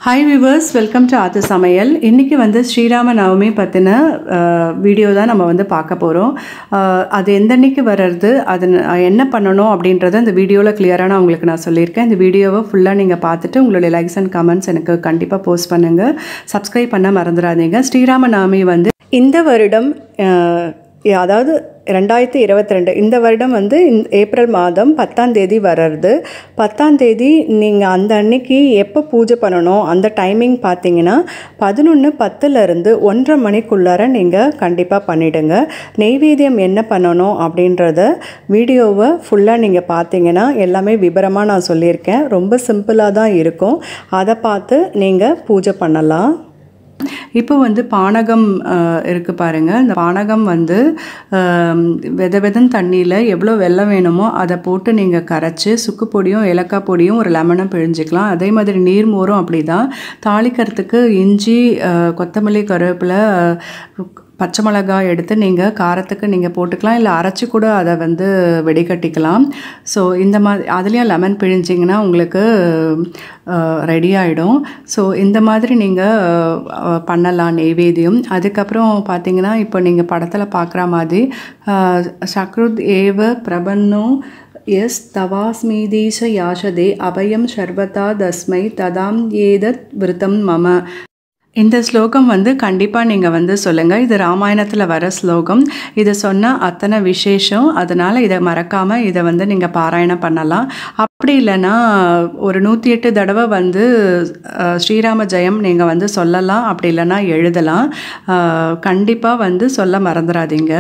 Hi viewers, welcome to Aathu Samayal. இன்னைக்கு வந்து ஸ்ரீராம நவமி பத்தின வீடியோ தான் நம்ம வந்து பார்க்க போறோம். அது எந்த அன்னைக்கு வரது, அது என்ன பண்ணணும் அப்படின்றத இந்த வீடியோல கிளியரா நான் உங்களுக்கு நான் சொல்லியிருக்கேன். இந்த வீடியோவை ஃபுல்லா நீங்க பார்த்துட்டு உங்களுடைய லைக்ஸ் அண்ட் கமெண்ட்ஸ் எனக்கு கண்டிப்பா போஸ்ட் பண்ணுங்க. சப்ஸ்கிரைப் பண்ண மறந்துடாதீங்க. ஸ்ரீராம நவமி வந்து இந்த வருடம் அதாவது 2022 இந்த வருடம் வந்து ஏப்ரல் மாதம் 10ஆம் தேதி வர்றது. 10ஆம் தேதி நீங்கள் அந்த அன்னைக்கு எப்போ பூஜை பண்ணணும் அந்த டைமிங் பார்த்தீங்கன்னா 11:10 1:30 மணிக்குள்ளார நீங்கள் கண்டிப்பாக பண்ணிவிடுங்க. நெய்வேத்தியம் என்ன பண்ணணும் அப்படின்றத வீடியோவை ஃபுல்லாக நீங்கள் பார்த்தீங்கன்னா எல்லாமே விபரமாக நான் சொல்லியிருக்கேன். ரொம்ப சிம்பிளாக தான் இருக்கும். அதை பார்த்து நீங்கள் பூஜை பண்ணலாம். இப்போ வந்து பானகம் இருக்குது பாருங்கள். இந்த பானகம் வந்து வெதன் தண்ணியில் எவ்வளோ வெல்லம் வேணுமோ அதை போட்டு நீங்கள் கரைச்சி சுக்கு பொடியும் ஏலக்காய் பொடியும் ஒரு லெமனும் பிழிஞ்சிக்கலாம். அதே மாதிரி நீர்மோரும் அப்படி தான். தாளிக்கிறதுக்கு இஞ்சி, கொத்தமல்லி, கருவேப்பிலை, பச்சை மிளகாய் எடுத்து நீங்கள் காரத்துக்கு நீங்கள் போட்டுக்கலாம். இல்லை அரைச்சி கூட அதை வந்து வெடிகட்டிக்கலாம். ஸோ இந்த மாதிரி அதுலேயும் லெமன் பிழிஞ்சிங்கன்னா உங்களுக்கு ரெடி ஆகிடும். ஸோ இந்த மாதிரி நீங்கள் பண்ணலாம் நெய்வேத்தியம். அதுக்கப்புறம் பார்த்தீங்கன்னா இப்போ நீங்கள் படத்தில் பார்க்குற மாதிரி சக்ருத் ஏவ பிரபன்னோ எஸ் தவாஸ்மீதீஷ யாஷதே அபயம் சர்வதா தஸ்மை ததாம் ஏதத் விருத்தம் மம. இந்த ஸ்லோகம் வந்து கண்டிப்பாக நீங்கள் வந்து சொல்லுங்கள். இது ராமாயணத்தில் வர ஸ்லோகம். இதை சொன்னால் அத்தனை விசேஷம். அதனால் இதை மறக்காமல் இதை வந்து நீங்கள் பாராயணம் பண்ணலாம். அப்படி இல்லைன்னா ஒரு 108 தடவை வந்து ஸ்ரீராம ஜெயம் நீங்கள் வந்து சொல்லலாம். அப்படி இல்லைன்னா எழுதலாம். கண்டிப்பாக வந்து சொல்ல மறந்துடாதீங்க.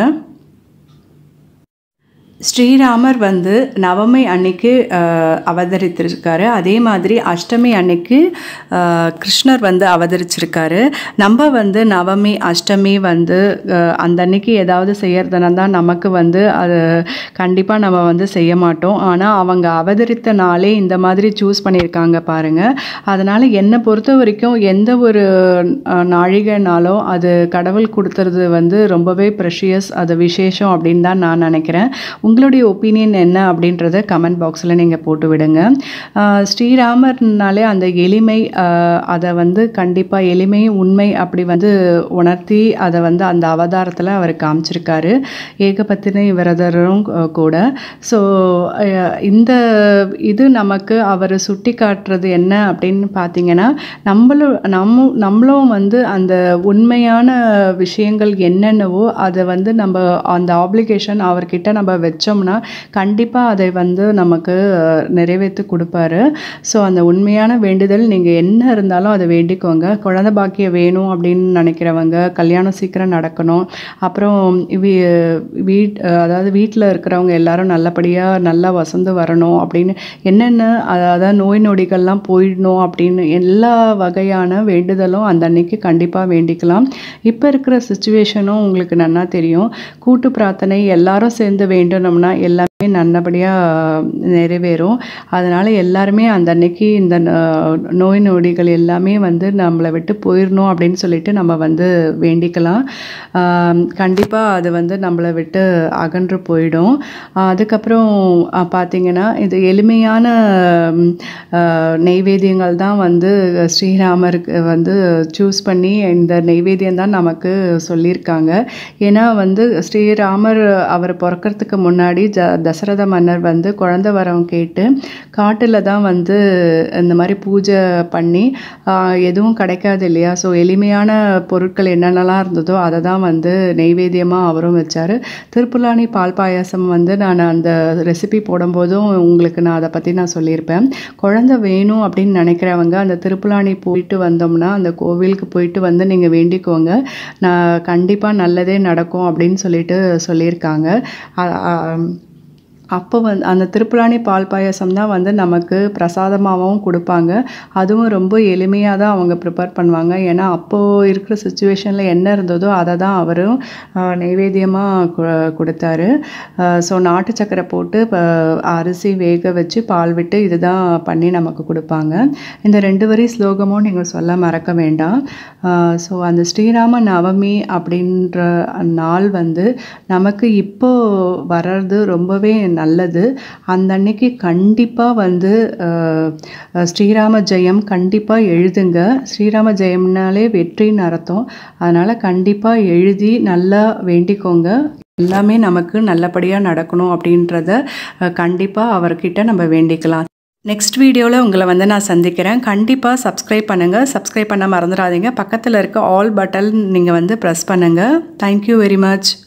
ஸ்ரீராமர் வந்து நவமி அன்னைக்கு அவதரித்திருக்காரு. அதே மாதிரி அஷ்டமி அன்னைக்கு கிருஷ்ணர் வந்து அவதரிச்சிருக்காரு. நம்ம வந்து நவமி அஷ்டமி வந்து அந்த அன்னைக்கு ஏதாவது செய்யறதுனா தான் நமக்கு வந்து அது கண்டிப்பாக நம்ம வந்து செய்ய மாட்டோம். ஆனால் அவங்க அவதரித்த நாளே இந்த மாதிரி சூஸ் பண்ணியிருக்காங்க பாருங்கள். அதனால் என்னை பொறுத்த வரைக்கும் எந்த ஒரு நாழிகைனாலும் அது கடவுள் கொடுத்துறது வந்து ரொம்பவே ப்ரெஷியஸ், அது விசேஷம் அப்படின்னு தான் நான் நினைக்கிறேன். உங்களுடைய ஒப்பீனியன் என்ன அப்படின்றத கமெண்ட் பாக்ஸில் நீங்கள் போட்டு விடுங்க. ஸ்ரீராமர்னாலே அந்த எளிமை, அதை வந்து கண்டிப்பாக எளிமை உண்மை அப்படி வந்து உணர்த்தி அதை வந்து அந்த அவதாரத்தில் அவர் காமிச்சிருக்காரு. ஏகபத்தினி விரதரும் கூட. ஸோ இந்த இது நமக்கு அவர் சுட்டி காட்டுறது என்ன அப்படின்னு பார்த்தீங்கன்னா நம்மளும் வந்து அந்த உண்மையான விஷயங்கள் என்னென்னவோ அதை வந்து நம்ம அந்த ஆப்ளிகேஷன் அவர்கிட்ட நம்ம வச்சோம்னா கண்டிப்பாக அதை வந்து நமக்கு நிறைவேற்றி கொடுப்பாரு. ஸோ அந்த உண்மையான வேண்டுதல் நீங்கள் என்ன இருந்தாலும் அதை வேண்டிக்கோங்க. குழந்தை பாக்கியம் வேணும் அப்படின்னு நினைக்கிறவங்க, கல்யாணம் சீக்கிரம் நடக்கணும், அப்புறம் அதாவது வீட்டில் இருக்கிறவங்க எல்லாரும் நல்லபடியாக நல்லா வசந்து வரணும் அப்படின்னு என்னென்ன அதாவது நோய் நொடிகள்லாம் போயிடணும் அப்படின்னு எல்லா வகையான வேண்டுதலும் அந்த அன்னைக்கு கண்டிப்பாக வேண்டிக்கலாம். இப்போ இருக்கிற சுச்சுவேஷனும் உங்களுக்கு நல்லா தெரியும். கூட்டு பிரார்த்தனை எல்லாரும் சேர்ந்து வேண்டணும்னா எல்லாமே நல்லபடியாக நிறைவேறும். அதனால் எல்லாருமே அந்த அன்னைக்கு இந்த நோய் நொடிகள் எல்லாமே வந்து நம்மளை விட்டு போயிடணும் அப்படின்னு சொல்லிட்டு நம்ம வந்து வேண்டிக்கலாம். கண்டிப்பாக அது வந்து நம்மளை விட்டு அகன்று போயிடும். அதுக்கப்புறம் பார்த்திங்கன்னா இது எளிமையான நெய்வேத்தியங்கள் தான் வந்து ஸ்ரீராமருக்கு வந்து சூஸ் பண்ணி இந்த நெய்வேத்தியம் தான் நமக்கு சொல்லியிருக்காங்க. ஏன்னா வந்து ஸ்ரீராமர் அவர் பிறக்கிறதுக்கு முன்னாடி தசரத மன்னர் வந்து குழந்தை வரம் கேட்டு காட்டில் தான் வந்து இந்த மாதிரி பூஜை பண்ணி எதுவும் கிடைக்காது இல்லையா. ஸோ எளிமையான பொருட்கள் என்னென்னலாம் இருந்ததோ அதை தான் வந்து நெய்வேத்தியமாக அவரும் வச்சார். திருப்புலானி பால் பாயாசம் வந்து நான் அந்த ரெசிபி போடும்போதும் உங்களுக்கு நான் அதை பற்றி நான் சொல்லியிருப்பேன். குழந்தை வேணும் அப்படின்னு நினைக்கிறவங்க அந்த திருப்புலானி போயிட்டு வந்தோம்னா அந்த கோவிலுக்கு போயிட்டு வந்து நீங்கள் வேண்டிக்கோங்க. நான் கண்டிப்பாக நல்லதே நடக்கும் அப்படின்னு சொல்லிட்டு சொல்லியிருக்காங்க. அப்போ வந்து அந்த திருப்புலானி பால் பாயசம் தான் வந்து நமக்கு பிரசாதமாகவும் கொடுப்பாங்க. அதுவும் ரொம்ப எளிமையாக தான் அவங்க ப்ரிப்பேர் பண்ணுவாங்க. ஏன்னா அப்போது இருக்கிற சுச்சுவேஷனில் என்ன இருந்ததோ அதை தான் அவரும் நெய்வேத்தியமாக கொடுத்தாரு. ஸோ நாட்டு சக்கரை போட்டு அரிசி வேக வச்சு பால் விட்டு இதுதான் பண்ணி நமக்கு கொடுப்பாங்க. இந்த 2 வரி ஸ்லோகமும் நீங்கள் சொல்ல மறக்க வேண்டாம். ஸோ அந்த ஸ்ரீராம நவமி அப்படின்ற நாள் வந்து நமக்கு இப்போ வர்றது ரொம்பவே நல்லது. அந்த அன்னைக்கு கண்டிப்பாக வந்து ஸ்ரீராம ஜெயம் கண்டிப்பாக எழுதுங்க. ஸ்ரீராம ஜெயம்னாலே வெற்றின்னு அர்த்தம். அதனால் கண்டிப்பாக எழுதி நல்லா வேண்டிக்கோங்க. எல்லாமே நமக்கு நல்லபடியாக நடக்கணும் அப்படின்றத கண்டிப்பாக அவர்கிட்ட நம்ம வேண்டிக்கலாம். நெக்ஸ்ட் வீடியோவில் உங்களை வந்து நான் சந்திக்கிறேன். கண்டிப்பாக சப்ஸ்கிரைப் பண்ணுங்கள். சப்ஸ்கிரைப் பண்ண மறந்துடாதீங்க. பக்கத்தில் இருக்க ஆல் பட்டன் நீங்கள் வந்து ப்ரெஸ் பண்ணுங்கள். Thank you very much.